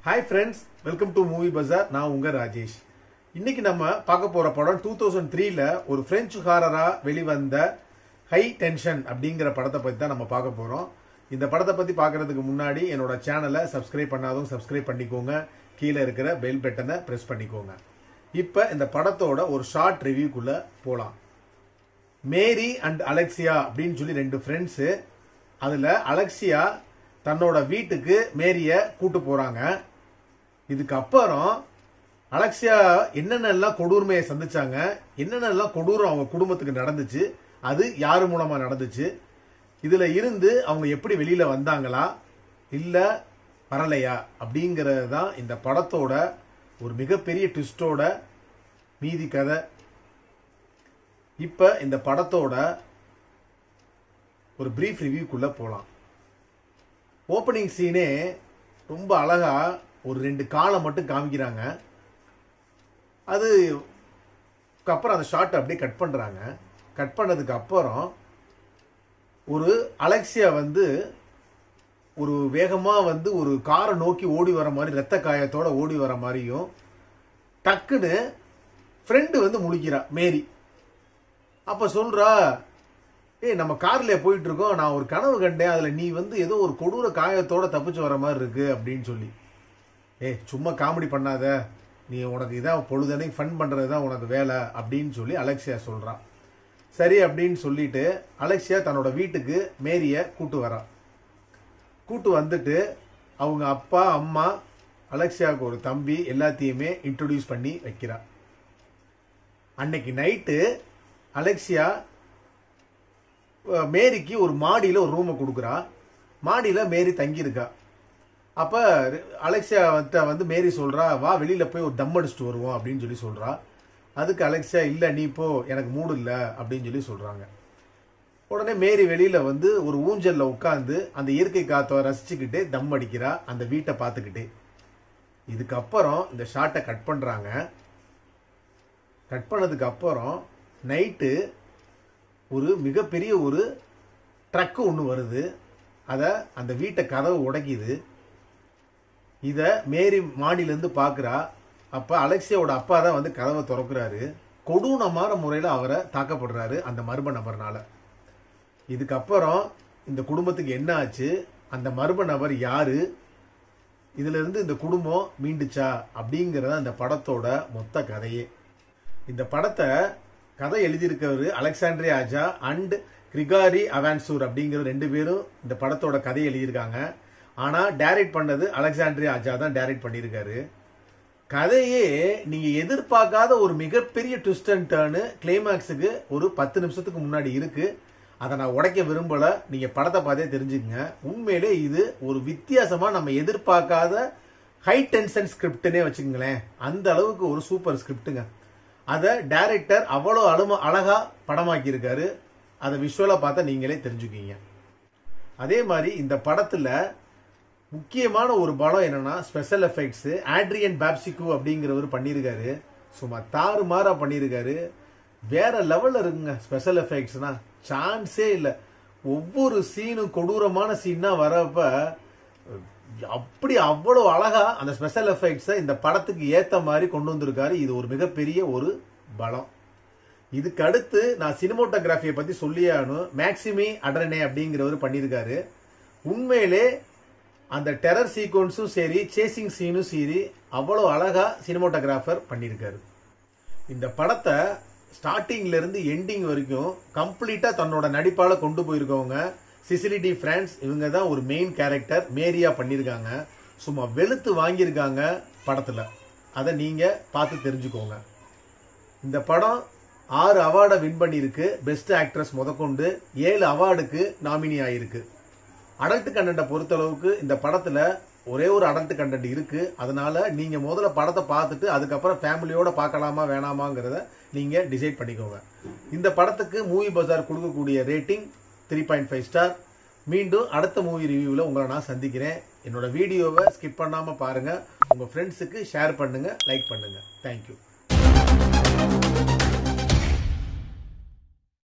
Hi friends, welcome to Movie Bazaar. நான் உங்க ராஜேஷ். இன்னைக்கு நம்ம பார்க்க போற படம் 2003ல ஒரு பிரெஞ்சு ஹாரரா வெளிவந்த ஹை டென்ஷன் அப்படிங்கிற படத்தை பத்தி தான் நம்ம பார்க்க போறோம். இந்த படத்தை பத்தி பார்க்கிறதுக்கு முன்னாடி என்னோட சேனலை சப்ஸ்கிரைப் பண்ணாதவங்க சப்ஸ்கிரைப் பண்ணிக்கோங்க. கீழே இருக்கிற பெல் பட்டனை பிரஸ் பண்ணிக்கோங்க. இப்போ இந்த படத்தோட ஒரு ஷார்ட் ரிவ்யூக்குள்ள போலாம். மேரி அண்ட் அலெக்சியா அப்படின்னு சொல்லி ரெண்டு ஃப்ரெண்ட்ஸ். அதுல அலெக்சியா தன்னோட வீட்டுக்கு மேரிய கூட்டு போறாங்க. இதுக்கப்புறம் அலெக்சியா என்னென்னலாம் கொடூர்மையை சந்திச்சாங்க, என்னென்னலாம் கொடூரம் அவங்க குடும்பத்துக்கு நடந்துச்சு, அது யாரு மூலமா நடந்துச்சு, இதுல இருந்து அவங்க எப்படி வெளியில வந்தாங்களா இல்ல வரலையா அப்படிங்கறது தான் இந்த படத்தோட ஒரு மிகப்பெரிய ட்விஸ்டோட மீதி கதை. இப்ப இந்த படத்தோட ஒரு பிரீஃப் ரிவ்யூக்குள்ள போலாம். ஓப்பனிங் சீனே ரொம்ப அழகா ஒரு ரெண்டு காலை மட்டும் காமிக்கிறாங்க. அது அப்புறம் அந்த ஷார்ட் அப்படியே கட் பண்றாங்க. கட் பண்ணதுக்கு அப்புறம் ஒரு அலெக்சியா ஒரு வேகமா ஒரு காரை நோக்கி ஓடி வர மாதிரி, ரத்த காயத்தோட ஓடி வர மாதிரியும், டக்குன்னு ஃப்ரெண்டு முழிக்கிறா மேரி. அப்ப சொல்றா, நம்ம கார்ல போயிட்டு இருக்கோம், நான் ஒரு கனவு கண்டேன், அதுல நீ ஏதோ ஒரு கொடூர காயத்தோட தப்பிச்சு வர மாதிரி இருக்கு அப்படின்னு சொல்லி. சும்மா காமெடி பண்ணாத, நீ உனக்கு இதான் பொழுதனை ஃபன் பண்றதுதான் உனக்கு வேலை அப்படின்னு சொல்லி அலெக்சியா சொல்றா. சரி அப்படின்னு சொல்லிட்டு அலெக்சியா தன்னோட வீட்டுக்கு மேரிய கூட்டு வரா. கூட்டு வந்துட்டு அவங்க அப்பா அம்மா அலெக்சியாவுக்கு ஒரு தம்பி எல்லாத்தையுமே இன்ட்ரோடியூஸ் பண்ணி வைக்கிறா. அன்னைக்கு நைட்டு அலெக்சியா மேரிக்கு ஒரு மாடியில ஒரு ரூமை கொடுக்குறா. மாடியில மேரி தங்கியிருக்கா. அப்ப அலெக்சியா மேரி சொல்றா, வா வெளியில போய் ஒரு தம் அடிச்சுட்டு வருவோம் அப்படின்னு சொல்லி சொல்றா. அதுக்கு அலெக்சியா, இல்ல நீ போ, எனக்கு மூடு இல்ல அப்படின்னு சொல்லி சொல்றாங்க. உடனே மேரி வெளியில ஒரு ஊஞ்சல்ல உட்காந்து அந்த இயற்கை காத்த ரசிச்சுக்கிட்டே தம் அடிக்கிறா, அந்த வீட்டை பார்த்துக்கிட்டே. இதுக்கப்புறம் இந்த ஷார்ட்டை கட் பண்றாங்க. கட் பண்ணதுக்கு அப்புறம் நைட்டு ஒரு மிகப்பெரிய ஒரு ட்ரக் ஒன்று வருது. அந்த வீட்டை கதவு உடைக்குது. இத மேரி மாடியிலேருந்து பார்க்குறா. அப்ப அலெக்சியாவோட அப்பா தான் கதவை திறக்கிறாரு. கொடூரமான முறையில் அவரை தாக்கப்படுறாரு அந்த மர்ம நபர்னால. இதுக்கப்புறம் இந்த குடும்பத்துக்கு என்ன ஆச்சு, அந்த மர்ம நபர் யாரு, இதுல இருந்து இந்த குடும்பம் மீண்டுச்சா அப்படிங்கறத அந்த படத்தோட மொத்த கதையே. இந்த படத்தை கதை எழுதியிருக்கவர் அலெக்சாண்ட்ரியா ஆஜா அண்ட் கிரிகாரி அவான்சூர் அப்படிங்கிற ரெண்டு பேரும் இந்த படத்தோட கதையை எழுதியிருக்காங்க. ஆனா டைரக்ட் பண்ணது அலெக்சாண்ட்ரியா ஆஜா தான் டைரக்ட் பண்ணியிருக்காரு. கதையே நீங்க எதிர்பார்க்காத ஒரு மிகப்பெரிய ட்விஸ்ட் அண்ட் டர்னு கிளைமேக்ஸுக்கு ஒரு 10 நிமிஷத்துக்கு முன்னாடி இருக்கு. அதை நான் உடைக்க விரும்பல, நீங்க படத்தை பார்த்தே தெரிஞ்சுக்கங்க. உண்மையிலே இது ஒரு வித்தியாசமா நம்ம எதிர்பார்க்காத ஹை டென்ஷன் ஸ்கிரிப்ட்னே வச்சுக்கங்களேன். அந்த அளவுக்கு ஒரு சூப்பர் ஸ்கிரிப்டுங்க. அதை டைரக்டர் அவ்வளோ அழகா படமாக்கி இருக்காரு. அதை விஷுவலா பார்த்தா நீங்களே தெரிஞ்சுக்கீங்க. அதே மாதிரி இந்த படத்துல முக்கியமான ஒரு படம் என்னன்னா ஸ்பெஷல் எஃபெக்ட்ஸ். ஆட்ரியன் பாப்சிகோ அப்படிங்கிறவர் பண்ணியிருக்காரு. சும்மா தாறுமாறா பண்ணியிருக்காரு. வேற லெவல்ல இருக்குங்க ஸ்பெஷல் எஃபெக்ட்ஸ்னா, சான்ஸே இல்லை. ஒவ்வொரு சீனும் கொடூரமான சீனா வரப்ப அப்படி அவ்வளவு அழகா அந்த ஸ்பெஷல் எஃபெக்ட்ஸை இந்த படத்துக்கு ஏத்த மாதிரி கொண்டு வந்திருக்காரு. இது ஒரு மிகப்பெரிய ஒரு பலம். இதுக்கு அடுத்து நான் சினிமோட்டோகிராஃபியை பத்தி சொல்லியானும். மேக்சிமி அட்ரனே அப்படிங்கிறவர் பண்ணியிருக்காரு. உண்மையிலே அந்த டெரர் சீக்வன்ஸும் சரி, சேசிங் சீனும் சரி, அவ்வளவு அழகா சினிமோட்டோகிராஃபர் பண்ணியிருக்காரு. இந்த படத்தை ஸ்டார்டிங்ல இருந்து எண்டிங் வரைக்கும் கம்ப்ளீட்டா தன்னோட நடிப்பால கொண்டு போயிருக்கவங்க சிசிலி டி பிரான்ஸ். இவங்க தான் ஒரு மெயின் கேரக்டர் மேரியா பண்ணியிருக்காங்க. சும்மா வெளுத்து வாங்கியிருக்காங்க படத்துல. அதை நீங்க பார்த்து தெரிஞ்சுக்கோங்க. இந்த படம் 6 அவார்டை வின் பண்ணியிருக்கு. பெஸ்ட் ஆக்ட்ரஸ் முதற்கொண்டு 7 அவார்டுக்கு நாமினி ஆயிருக்கு. அடல்ட் கண்டென்ட்டை பொறுத்தளவுக்கு இந்த படத்துல ஒரே ஒரு அடல்ட் கண்டென்ட் இருக்கு. அதனால நீங்க முதல்ல படத்தை பார்த்துட்டு அதுக்கப்புறம் ஃபேமிலியோட பார்க்கலாமா வேணாமாங்கிறத நீங்க டிசைட் பண்ணிக்கோங்க. இந்த படத்துக்கு மூவி பஜார் கொடுக்கக்கூடிய ரேட்டிங் 3.5 ஸ்டார். மீண்டும் அடுத்த மூவி ரிவ்யூவில் உங்களை நான் சந்திக்கிறேன். என்னோட வீடியோவை ஸ்கிப் பண்ணாம பாருங்க. உங்க ஃப்ரெண்ட்ஸுக்கு ஷேர் பண்ணுங்க, லைக் பண்ணுங்க. தேங்க்யூ.